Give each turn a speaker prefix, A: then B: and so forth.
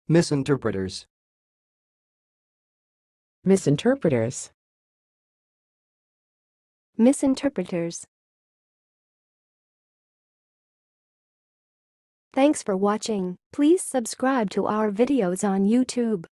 A: Misinterpreters.
B: Misinterpreters.
C: Misinterpreters. Thanks for watching. Please subscribe to our videos on YouTube.